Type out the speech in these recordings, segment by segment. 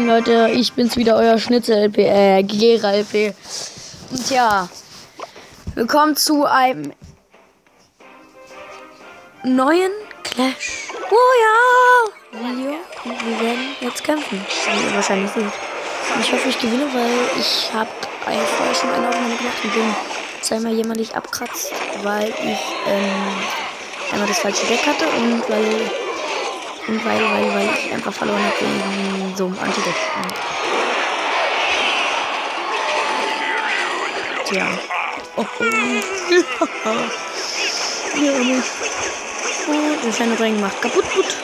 Moin Leute, ich bin's wieder, euer Schnitzel-LP, Gera-LP. Und ja, willkommen zu einem neuen Clash Royale Video. Und wir werden jetzt kämpfen, wie ihr wahrscheinlich seht. Und ich hoffe, ich gewinne, weil ich habe vorher schon eine Aufnahme gemacht und bin zweimal jämmerlich abkratzt, weil ich einmal das falsche Deck hatte und weil ich einfach verloren habe wegen so einem Antideck. Tja. Oh. Ja, nicht. Und der kleine Ring macht kaputt.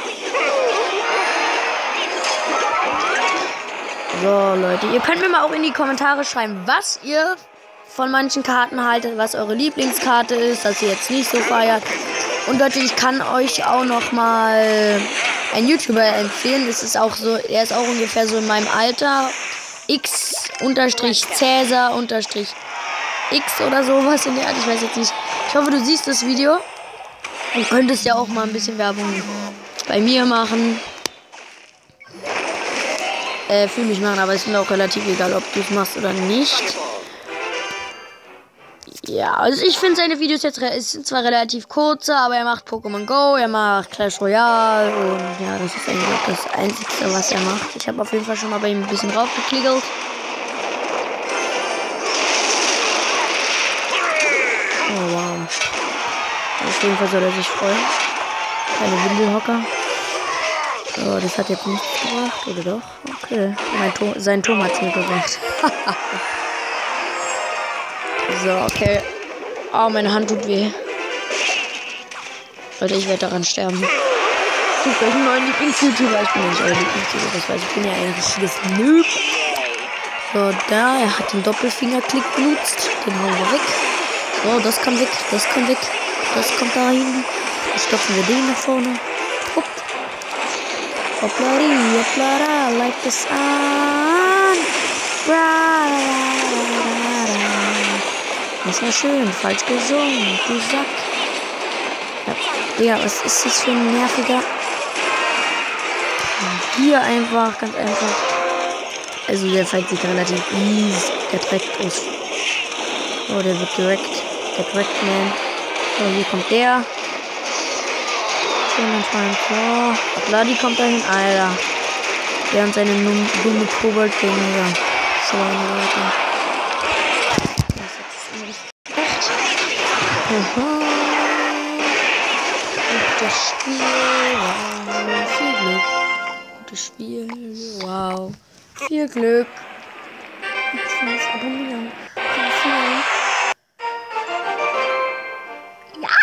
So, Leute, ihr könnt mir mal auch in die Kommentare schreiben, was ihr von manchen Karten haltet, was eure Lieblingskarte ist, dass ihr jetzt nicht so feiert. Und Leute, ich kann euch auch noch mal einen YouTuber empfehlen. Das ist auch so, er ist auch ungefähr so in meinem Alter. X_Cäsar_X oder sowas in der Art. Ich weiß jetzt nicht. Ich hoffe, du siehst das Video. Du könntest ja auch mal ein bisschen Werbung bei mir machen. Für mich machen, aber es ist mir auch relativ egal, ob du es machst oder nicht. Ja, also ich finde seine Videos jetzt sind zwar relativ kurze, aber er macht Pokémon Go, er macht Clash Royale und ja, das ist eigentlich auch das Einzige, was er macht. Ich habe auf jeden Fall schon mal bei ihm ein bisschen raufgeklickert. Oh wow. Auf jeden Fall soll er sich freuen. Keine Windelhocker. Oh, das hat jetzt nichts gebracht, oder doch? Okay. Sein Turm hat es mir gebracht. So, okay. Oh, meine Hand tut weh. Leute, ich werde daran sterben. Sucht euch einen neuen Lieblings-YouTuber. Ich bin nicht euer Lieblings-YouTuber, das weiß ich. Ich bin ja ein richtiges Noob. So, da. Er hat den Doppelfingerklick benutzt. Den hauen wir weg. So, das kann weg. Das kann weg. Das kommt da hin. Dann stopfen wir den nach vorne. Hopp. Hopplari, hopplara. Like this an. Das war schön, falsch gesungen, du Sack. Ja, was ist das für ein nerviger? Hier einfach, ganz einfach. Also der Fight sieht relativ easy gedreckt aus. Oh, der wird direkt man. So, hier kommt der. Schön anscheinend. So, Bloody kommt dahin, Alter. Der und seine dumme Kobold-Gänge. Schweine, Leute. Gutes Spiel, wow, viel Glück. Gutes Spiel, wow, viel Glück. Abonnieren. Ja!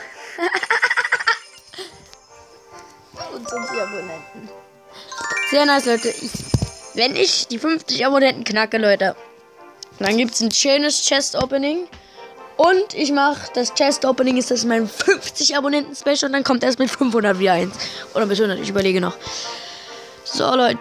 Und 20 Abonnenten. Sehr nice, Leute. Wenn ich die 50 Abonnenten knacke, Leute, dann gibt es ein schönes Chest-Opening. Und ich mache das Chest-Opening, ist das mein 50 Abonnenten-Special und dann kommt erst mit 500 wieder eins. Oder mit 100, ich überlege noch. So, Leute.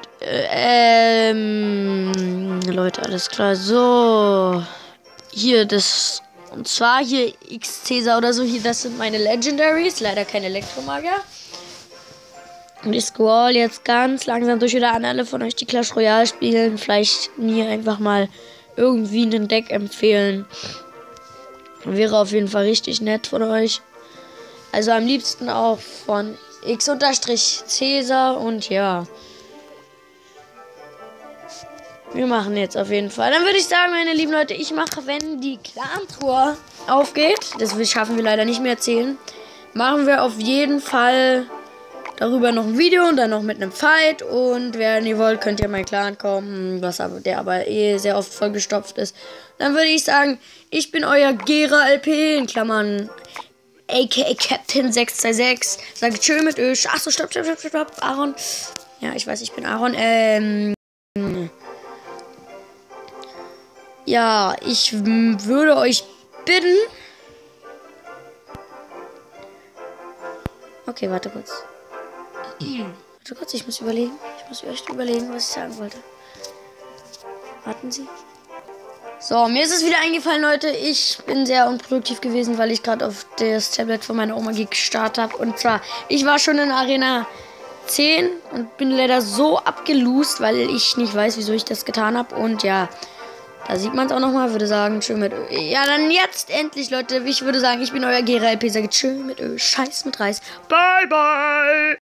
Leute, alles klar. So. Hier, das. Und zwar hier X_Cäsar oder so. Hier, das sind meine Legendaries. Leider kein Elektromagier. Und ich scroll jetzt ganz langsam durch wieder an alle von euch, die Clash Royale spielen. Vielleicht mir einfach mal irgendwie ein Deck empfehlen. Wäre auf jeden Fall richtig nett von euch. Also am liebsten auch von X_Cäsar und ja. Wir machen jetzt auf jeden Fall. Dann würde ich sagen, meine lieben Leute, ich mache, wenn die Clan-Tour aufgeht, das schaffen wir leider nicht mehr erzählen, machen wir auf jeden Fall darüber noch ein Video und dann noch mit einem Fight. Und wenn ihr wollt, könnt ihr in meinen Clan kommen, der aber sehr oft vollgestopft ist. Dann würde ich sagen, ich bin euer Gera-LP, in Klammern aka Captain 626. Sage tschö mit Ö. Achso, stopp, Aaron. Ja, ich weiß, ich bin Aaron. Ja, ich würde euch bitten. Okay, warte kurz. Ich muss überlegen. Ich muss echt überlegen, was ich sagen wollte. Warten Sie. So, mir ist es wieder eingefallen, Leute. Ich bin sehr unproduktiv gewesen, weil ich gerade auf das Tablet von meiner Oma gestartet habe. Und zwar, ich war schon in der Arena 10 und bin leider so abgelost, weil ich nicht weiß, wieso ich das getan habe. Und ja, da sieht man es auch nochmal. Würde sagen, schön mit Ö. Ja, dann jetzt endlich, Leute. Ich würde sagen, ich bin euer GRLP. Sage tschö mit Ö. Scheiß mit Reis. Bye, bye.